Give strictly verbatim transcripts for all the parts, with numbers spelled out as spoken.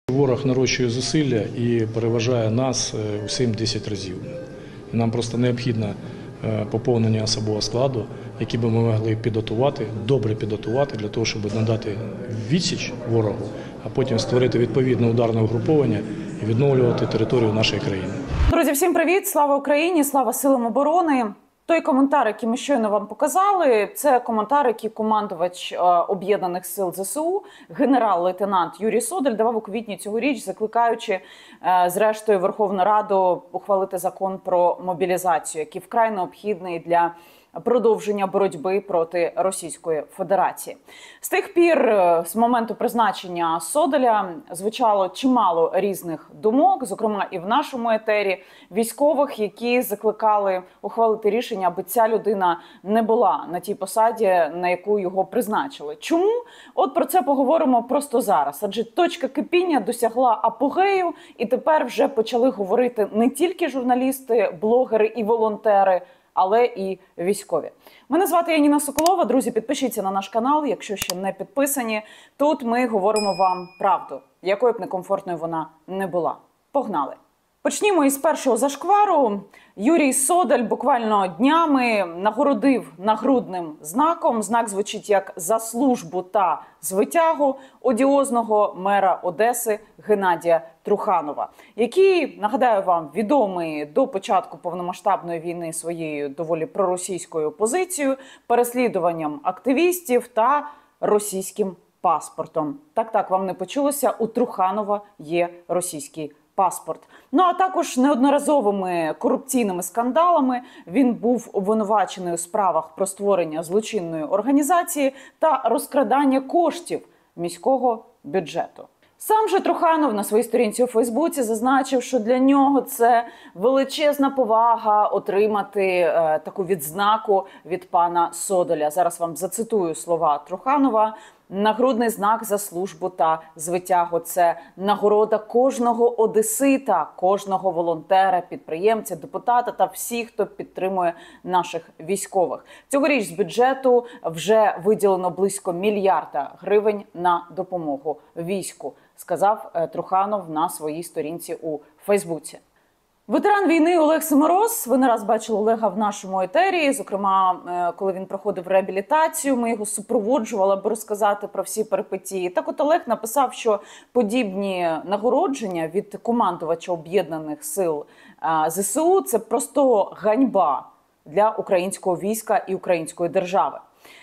Ворог нарощує зусилля і переважає нас у сім-десять разів. Нам просто необхідно поповнення особового складу, який би ми могли підготувати, добре підготувати, для того, щоб надати відсіч ворогу, а потім створити відповідне ударне угруповання і відновлювати територію нашої країни. Друзі, всім привіт! Слава Україні! Слава силам оборони! Той коментар, який ми щойно вам показали, це коментар, який командувач Об'єднаних сил ЗСУ, генерал-лейтенант Юрій Содель давав у квітні цьогоріч, закликаючи, зрештою, Верховну Раду ухвалити закон про мобілізацію, який вкрай необхідний для продовження боротьби проти Російської Федерації. З тих пір, з моменту призначення Соделя, звучало чимало різних думок, зокрема і в нашому етері, військових, які закликали ухвалити рішення, аби ця людина не була на тій посаді, на яку його призначили. Чому? От про це поговоримо просто зараз. Адже точка кипіння досягла апогею, і тепер вже почали говорити не тільки журналісти, блогери і волонтери, але і військові. Мене звати Яніна Соколова. Друзі, підпишіться на наш канал, якщо ще не підписані. Тут ми говоримо вам правду, якою б некомфортною вона не була. Погнали! Почнімо із першого зашквару. Юрій Содель буквально днями нагородив нагрудним знаком. Знак звучить як «За службу та звитягу» одіозного мера Одеси Геннадія Труханова, який, нагадаю вам, відомий до початку повномасштабної війни своєю доволі проросійською позицією, переслідуванням активістів та російським паспортом. Так-так, вам не почулося, у Труханова є російський паспорт. Ну, а також неодноразовими корупційними скандалами він був обвинувачений у справах про створення злочинної організації та розкрадання коштів міського бюджету. Сам же Труханов на своїй сторінці у Фейсбуці зазначив, що для нього це величезна повага отримати е, таку відзнаку від пана Соделя. Зараз вам зацитую слова Труханова. Нагрудний знак за службу та звитягу – це нагорода кожного одесита, кожного волонтера, підприємця, депутата та всіх, хто підтримує наших військових. Цьогоріч з бюджету вже виділено близько мільярда гривень на допомогу війську, сказав Труханов на своїй сторінці у Фейсбуці. Ветеран війни Олег Семороз, ви не раз бачили Олега в нашому етері, зокрема, коли він проходив реабілітацію, ми його супроводжували, аби розказати про всі перипетії. Так от Олег написав, що подібні нагородження від командувача Об'єднаних сил ЗСУ – це просто ганьба для українського війська і української держави.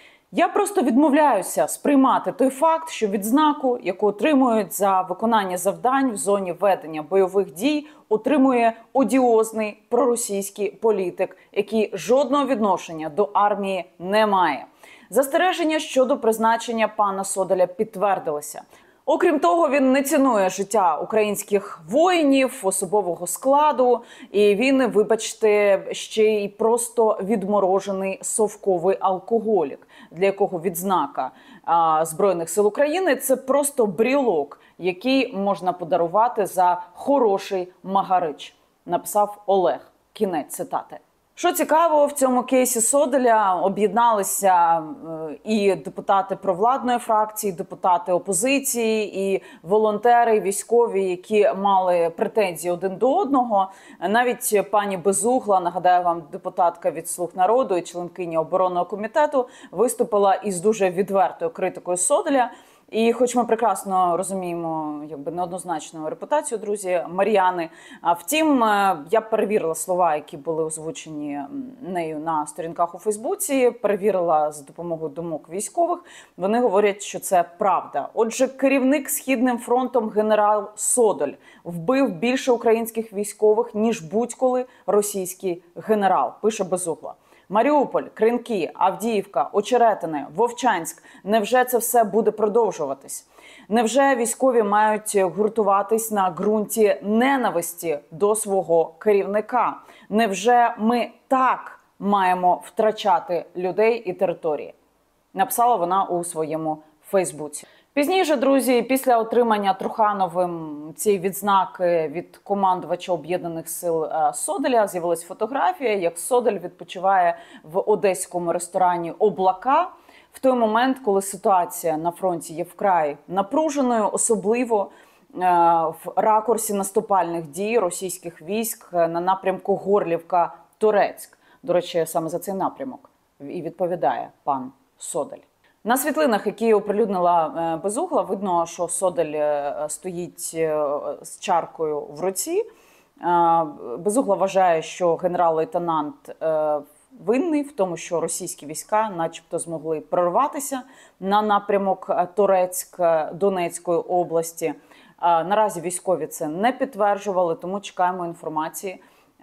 Я просто відмовляюся сприймати той факт, що відзнаку, яку отримують за виконання завдань в зоні ведення бойових дій, отримує одіозний проросійський політик, який жодного відношення до армії не має. Застереження щодо призначення пана Соделя підтвердилися. Окрім того, він не цінує життя українських воїнів, особового складу, і він, вибачте, ще й просто відморожений совковий алкоголік, для якого відзнака а, Збройних сил України – це просто брілок, який можна подарувати за хороший магарич, написав Олег. Кінець цитати. Що цікаво, в цьому кейсі Соделя об'єдналися і депутати провладної фракції, депутати опозиції, і волонтери, і військові, які мали претензії один до одного. Навіть пані Безугла, нагадаю вам, депутатка від «Слуг народу» і членкиня оборонного комітету, виступила із дуже відвертою критикою Соделя. І хоч ми прекрасно розуміємо, якби, неоднозначну репутацію, друзі, Мар'яни, а втім, я перевірила слова, які були озвучені нею на сторінках у Фейсбуці, перевірила за допомогою думок військових, вони говорять, що це правда. Отже, керівник Східним фронтом генерал Содель вбив більше українських військових, ніж будь-коли російський генерал, пише Безугла. Маріуполь, Кринки, Авдіївка, Очеретине, Вовчанськ. Невже це все буде продовжуватись? Невже військові мають гуртуватись на ґрунті ненависті до свого керівника? Невже ми так маємо втрачати людей і території? Написала вона у своєму Фейсбуці. Пізніше, друзі, після отримання Трухановим цієї відзнаки від командувача Об'єднаних сил Соделя з'явилась фотографія, як Содель відпочиває в одеському ресторані «Облака» в той момент, коли ситуація на фронті є вкрай напруженою, особливо в ракурсі наступальних дій російських військ на напрямку Горлівка-Торецьк. До речі, саме за цей напрямок і відповідає пан Содель. На світлинах, які оприлюднила Безугла, видно, що Содель стоїть з чаркою в руці. Безугла вважає, що генерал-лейтенант винний в тому, що російські війська начебто змогли прорватися на напрямок Торецьк Донецької області. Наразі військові це не підтверджували, тому чекаємо інформації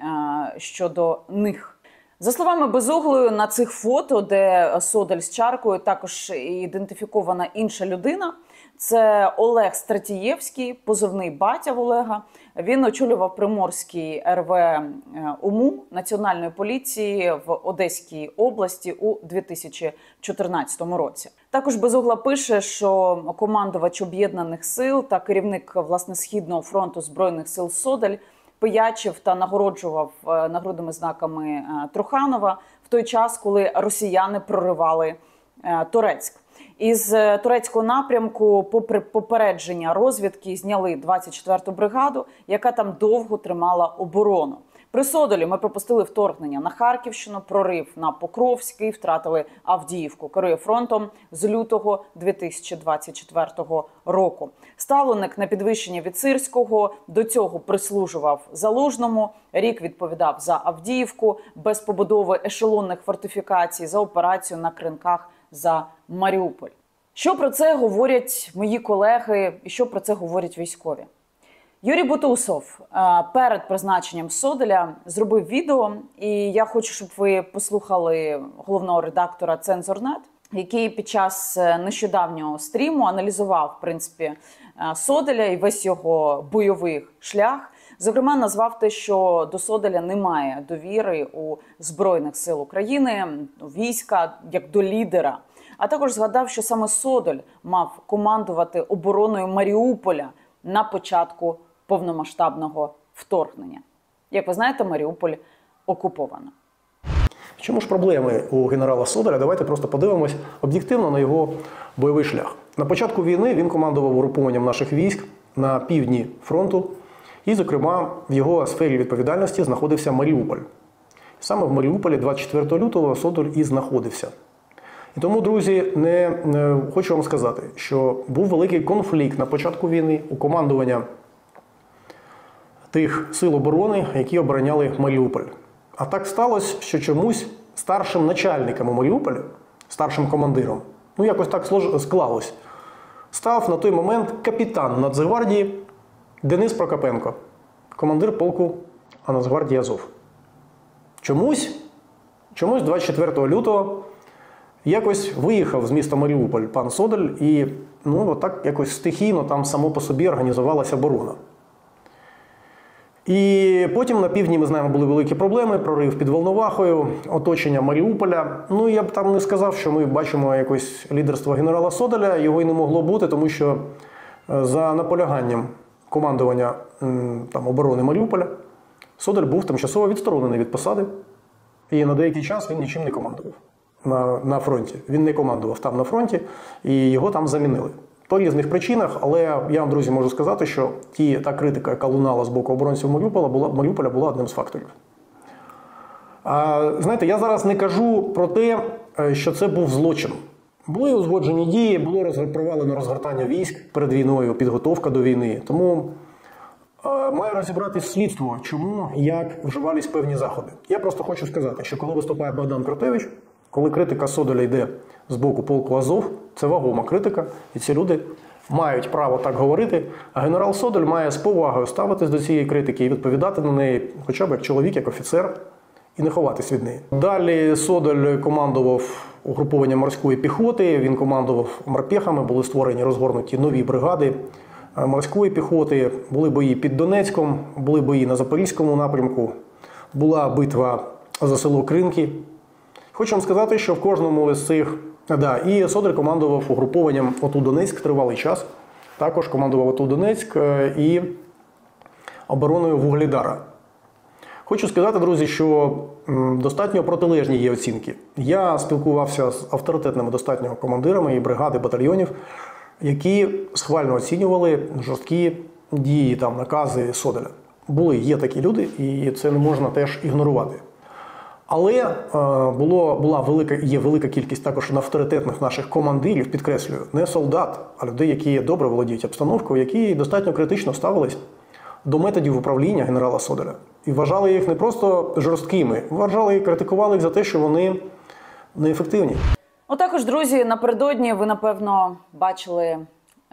щодо них. За словами Безуглої, на цих фото, де Содель з чаркою, також ідентифікована інша людина. Це Олег Стратієвський, позивний батя Олега. Він очолював Приморський ер ве ОМУ Національної поліції в Одеській області у дві тисячі чотирнадцятому році. Також Безугла пише, що командувач Об'єднаних сил та керівник, власне, Східного фронту Збройних сил Содель пиячив та нагороджував нагрудними знаками Труханова в той час, коли росіяни проривали Торецьк. Із турецького напрямку, попри попередження розвідки, зняли двадцять четверту бригаду, яка там довго тримала оборону. При Соделі ми пропустили вторгнення на Харківщину, прорив на Покровський, втратили Авдіївку. Керує фронтом з лютого дві тисячі двадцять четвертого року. Ставленик на підвищення від Сирського, до цього прислужував Залужному, рік відповідав за Авдіївку, без побудови ешелонних фортифікацій, за операцію на Кринках за Маріуполь. Що про це говорять мої колеги і що про це говорять військові? Юрій Бутусов перед призначенням Соделя зробив відео, і я хочу, щоб ви послухали головного редактора «Цензор.нет», який під час нещодавнього стріму аналізував, в принципі, Соделя і весь його бойовий шлях. Зокрема, назвав те, що до Соделя немає довіри у Збройних сил України, у війська, як до лідера. А також згадав, що саме Содель мав командувати обороною Маріуполя на початку повномасштабного вторгнення. Як ви знаєте, Маріуполь окуповано. В чому ж проблеми у генерала Соделя? Давайте просто подивимось об'єктивно на його бойовий шлях. На початку війни він командував угрупованням наших військ на півдні фронту. І, зокрема, в його сфері відповідальності знаходився Маріуполь. Саме в Маріуполі двадцять четвертого лютого Содель і знаходився. І тому, друзі, не, не хочу вам сказати, що був великий конфлікт на початку війни у командування тих сил оборони, які обороняли Маріуполь. А так сталося, що чомусь старшим начальником у Маріуполі, старшим командиром, ну якось так склалось, став на той момент капітан Нацгвардії Денис Прокопенко, командир полку Нацгвардії Азов. Чомусь, чомусь двадцять четвертого лютого якось виїхав з міста Маріуполь пан Содель і ну, отак якось стихійно там само по собі організувалася оборона. І потім на півдні, ми знаємо, були великі проблеми, прорив під Волновахою, оточення Маріуполя. Ну, я б там не сказав, що ми бачимо якось лідерство генерала Соделя, його й не могло бути, тому що за наполяганням командування там, оборони Маріуполя Содель був тимчасово відсторонений від посади, і на деякий час він нічим не командував на, на фронті. Він не командував там на фронті, і його там замінили. По різних причинах, але я вам, друзі, можу сказати, що ті, та критика, яка лунала з боку оборонців Маріуполя, була, Маріуполя була одним з факторів. А, знаєте, я зараз не кажу про те, що це був злочин. Були узгоджені дії, було провалено розгортання військ перед війною, підготовка до війни. Тому а, має розібратись слідство, чому і як вживались певні заходи. Я просто хочу сказати, що коли виступає Богдан Кротевич, коли критика Соделя йде з боку полку Азов, це вагома критика, і ці люди мають право так говорити, а генерал Содель має з повагою ставитись до цієї критики і відповідати на неї, хоча б як чоловік, як офіцер, і не ховатись від неї. Далі Содель командував угрупованням морської піхоти, він командував морпехами, були створені, розгорнуті нові бригади морської піхоти, були бої під Донецьком, були бої на Запорізькому напрямку, була битва за село Кринки. Хочу вам сказати, що в кожному з цих... Да, і Содель командував угрупованням ОТУ Донецьк тривалий час. Також командував ОТУ Донецьк і обороною Вугледара. Хочу сказати, друзі, що достатньо протилежні є оцінки. Я спілкувався з авторитетними достатньо командирами і бригад, і батальйонів, які схвально оцінювали жорсткі дії, там, накази Соделя. Були, є такі люди, і це не можна теж ігнорувати. Але е, було, була велика, є велика кількість також авторитетних наших командирів, підкреслюю, не солдат, а людей, які добре володіють обстановкою, які достатньо критично ставились до методів управління генерала Соделя. І вважали їх не просто жорсткими, вважали і критикували їх за те, що вони неефективні. Отакож, друзі, напередодні ви, напевно, бачили е,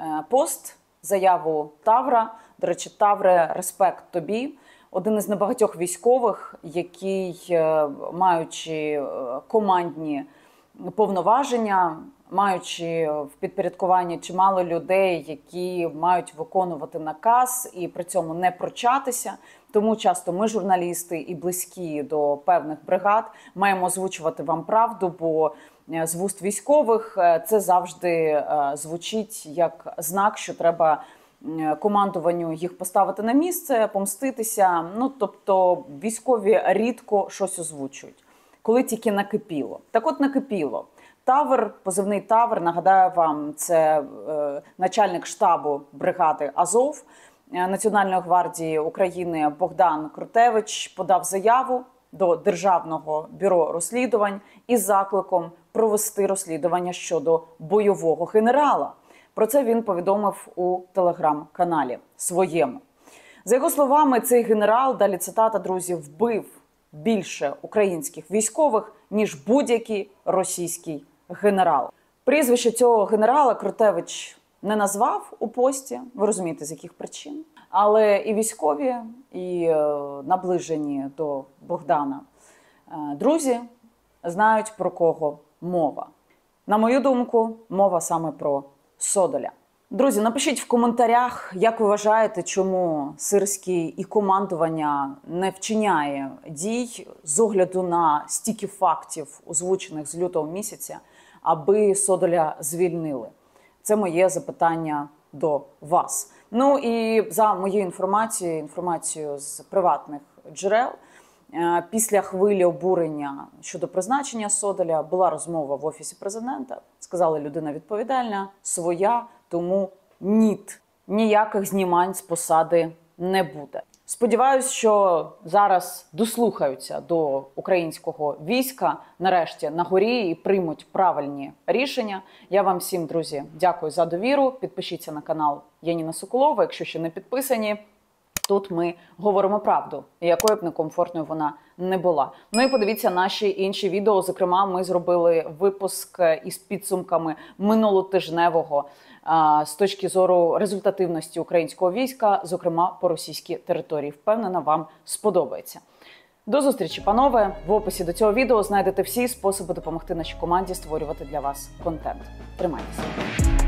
пост, заяву Тавра. До речі, Тавре, респект тобі. Один із небагатьох військових, який, е, маючи е, командні повноваження, маючи в підпорядкуванні чимало людей, які мають виконувати наказ і при цьому не прочатися. Тому часто ми, журналісти і близькі до певних бригад, маємо озвучувати вам правду, бо з вуст військових це завжди звучить як знак, що треба командуванню їх поставити на місце, помститися. Ну, тобто військові рідко щось озвучують, коли тільки накипіло. Так от накипіло. Тавр, позивний Тавр, нагадаю вам, це е, начальник штабу бригади Азов Національної гвардії України Богдан Крутевич подав заяву до Державного бюро розслідувань із закликом провести розслідування щодо бойового генерала. Про це він повідомив у телеграм-каналі своєму. За його словами, цей генерал, далі цитата, друзі, вбив більше українських військових, ніж будь-який російський генерал. Прізвище цього генерала Крутевич не назвав у пості, ви розумієте, з яких причин. Але і військові, і е, наближені до Богдана е, друзі знають, про кого мова. На мою думку, мова саме про Содоля. Друзі, напишіть в коментарях, як ви вважаєте, чому Сирський і командування не вчиняє дій з огляду на стільки фактів, озвучених з лютого місяця, аби Содоля звільнили. Це моє запитання до вас. Ну і за моєю інформацією, інформацією з приватних джерел, після хвилі обурення щодо призначення Содоля була розмова в Офісі Президента. Сказали, людина відповідальна, своя, тому ніт. Ніяких знімань з посади не буде. Сподіваюсь, що зараз дослухаються до українського війська, нарешті на горі, і приймуть правильні рішення. Я вам всім, друзі, дякую за довіру. Підпишіться на канал Яніна Соколова, якщо ще не підписані. Тут ми говоримо правду, якою б некомфортною вона не була. Ну і подивіться наші інші відео. Зокрема, ми зробили випуск із підсумками минулотижневого а, з точки зору результативності українського війська, зокрема по російській території. Впевнена, вам сподобається. До зустрічі, панове! В описі до цього відео знайдете всі способи допомогти нашій команді створювати для вас контент. Тримайтеся!